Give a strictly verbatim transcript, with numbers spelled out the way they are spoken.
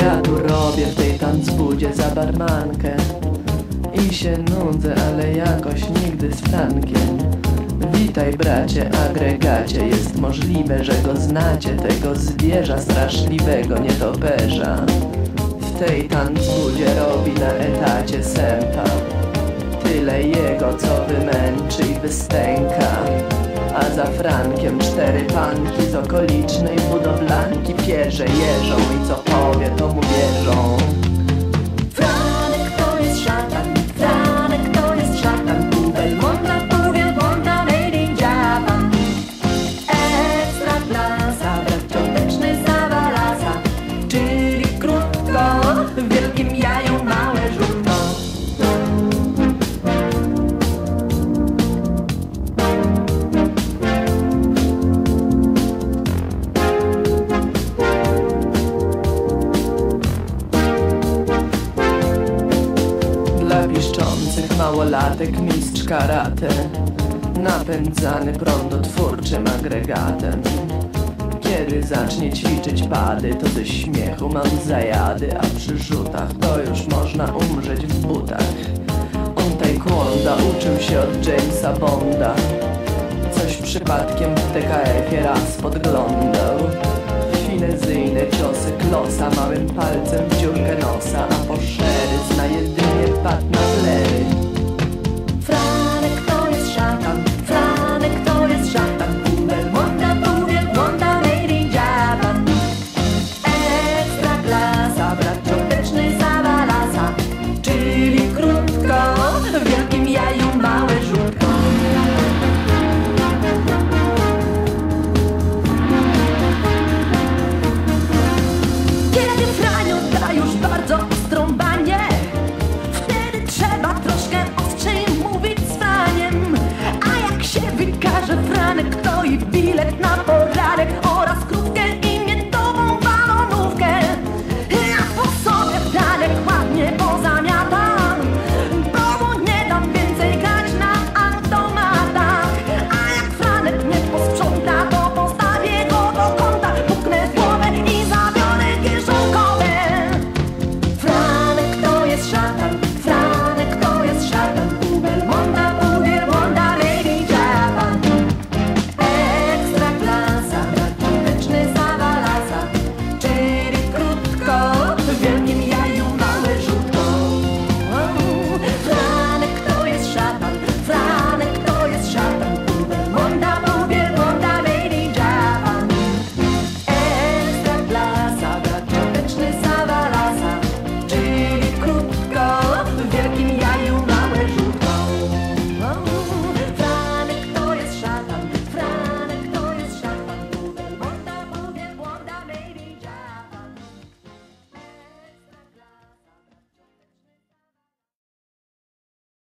Ja tu robię w tej tanzbudzie za barmankę i się nudzę, ale jakoś nigdy z Frankiem. Witaj bracie agregacie, jest możliwe, że go znacie, tego zwierza straszliwego nietoperza. W tej tanzbudzie robi na etacie sępa, tyle jego co wymęczy i wystęka. A za Frankiem cztery panki z okolicznej budowlanki pierze jeżą i co powie to mu wierzą. Franek to jest szatan, Franek to jest szatan, pół Belmonta, pół wielbłąda, made in Japan. Ekstra klasa, brat piąteczny zawalasa, czyli krótko, w wielkim jaju małe żółto. Dla piszczących małolatek mistrz karate, napędzany prądotwórczym agregatem. Kiedy zacznie ćwiczyć pady, to ze śmiechu mam zajady, a przy rzutach to już można umrzeć w butach. On taekwondo uczył się od Jamesa Bonda, coś przypadkiem w T K F-ie raz podglądał. Finezyjne ciosy klosa, małym palcem w dziurkę nosa, a po szery zna jedynie pat na flery.